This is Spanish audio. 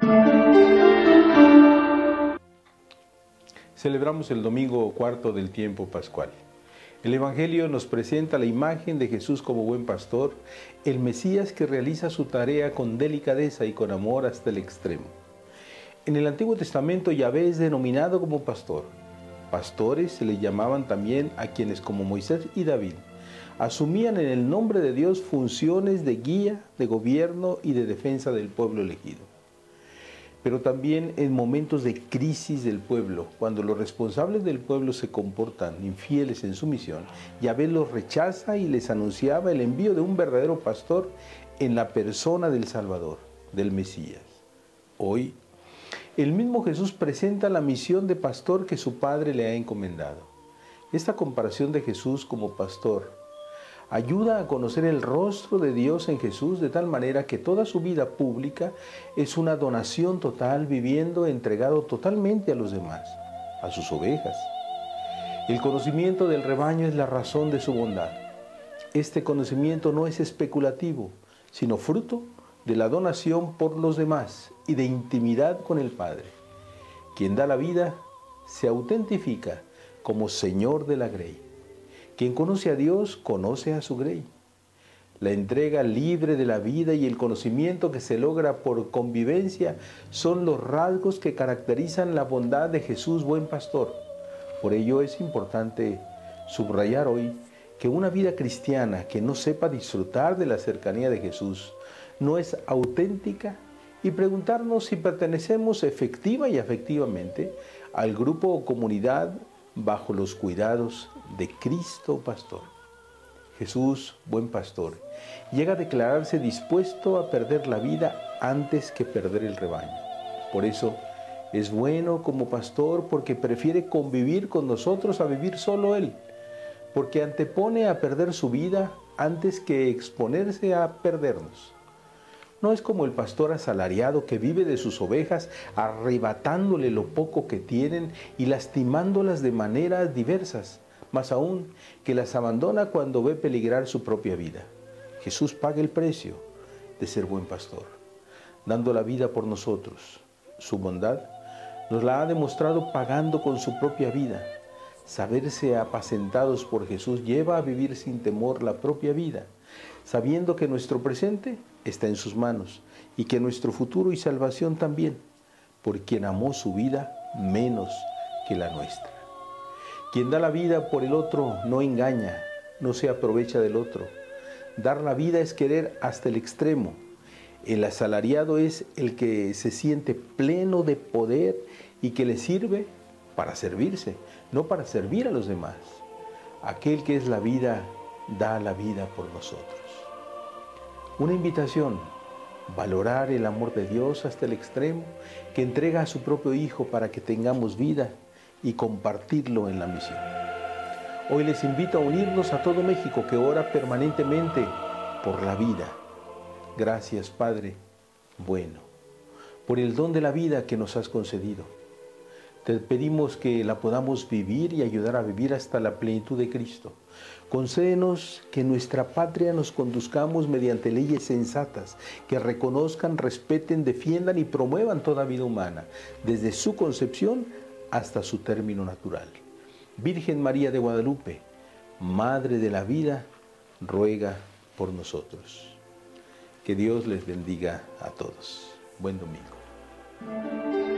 Celebramos el domingo cuarto del tiempo pascual. El Evangelio nos presenta la imagen de Jesús como buen pastor, el Mesías que realiza su tarea con delicadeza y con amor hasta el extremo. En el Antiguo Testamento Yahvé es denominado como pastor. Pastores se le llamaban también a quienes, como Moisés y David, asumían en el nombre de Dios funciones de guía, de gobierno y de defensa del pueblo elegido. Pero también en momentos de crisis del pueblo, cuando los responsables del pueblo se comportan infieles en su misión, Yahvé los rechaza y les anunciaba el envío de un verdadero pastor en la persona del Salvador, del Mesías. Hoy, el mismo Jesús presenta la misión de pastor que su Padre le ha encomendado. Esta comparación de Jesús como pastor ayuda a conocer el rostro de Dios en Jesús de tal manera que toda su vida pública es una donación total, viviendo entregado totalmente a los demás, a sus ovejas. El conocimiento del rebaño es la razón de su bondad. Este conocimiento no es especulativo, sino fruto de la donación por los demás y de intimidad con el Padre. Quien da la vida se autentifica como Señor de la grey. Quien conoce a Dios, conoce a su grey. La entrega libre de la vida y el conocimiento que se logra por convivencia son los rasgos que caracterizan la bondad de Jesús, buen pastor. Por ello es importante subrayar hoy que una vida cristiana que no sepa disfrutar de la cercanía de Jesús no es auténtica, y preguntarnos si pertenecemos efectiva y afectivamente al grupo o comunidad bajo los cuidados de Cristo Pastor. Jesús, buen pastor, llega a declararse dispuesto a perder la vida antes que perder el rebaño. Por eso es bueno como pastor, porque prefiere convivir con nosotros a vivir solo Él, porque antepone a perder su vida antes que exponerse a perdernos. No es como el pastor asalariado que vive de sus ovejas, arrebatándole lo poco que tienen y lastimándolas de maneras diversas, más aún que las abandona cuando ve peligrar su propia vida. Jesús paga el precio de ser buen pastor, dando la vida por nosotros. Su bondad nos la ha demostrado pagando con su propia vida. Saberse apacentados por Jesús lleva a vivir sin temor la propia vida, sabiendo que nuestro presente está en sus manos y que nuestro futuro y salvación también, por quien amó su vida menos que la nuestra. Quien da la vida por el otro no engaña, no se aprovecha del otro. Dar la vida es querer hasta el extremo. El asalariado es el que se siente pleno de poder y que le sirve para servirse, no para servir a los demás. Aquel que es la vida, da la vida por nosotros. Una invitación, valorar el amor de Dios hasta el extremo, que entrega a su propio Hijo para que tengamos vida y compartirlo en la misión. Hoy les invito a unirnos a todo México que ora permanentemente por la vida. Gracias, Padre bueno, por el don de la vida que nos has concedido. Te pedimos que la podamos vivir y ayudar a vivir hasta la plenitud de Cristo. Concédenos que en nuestra patria nos conduzcamos mediante leyes sensatas, que reconozcan, respeten, defiendan y promuevan toda vida humana, desde su concepción hasta su término natural. Virgen María de Guadalupe, Madre de la vida, ruega por nosotros. Que Dios les bendiga a todos. Buen domingo.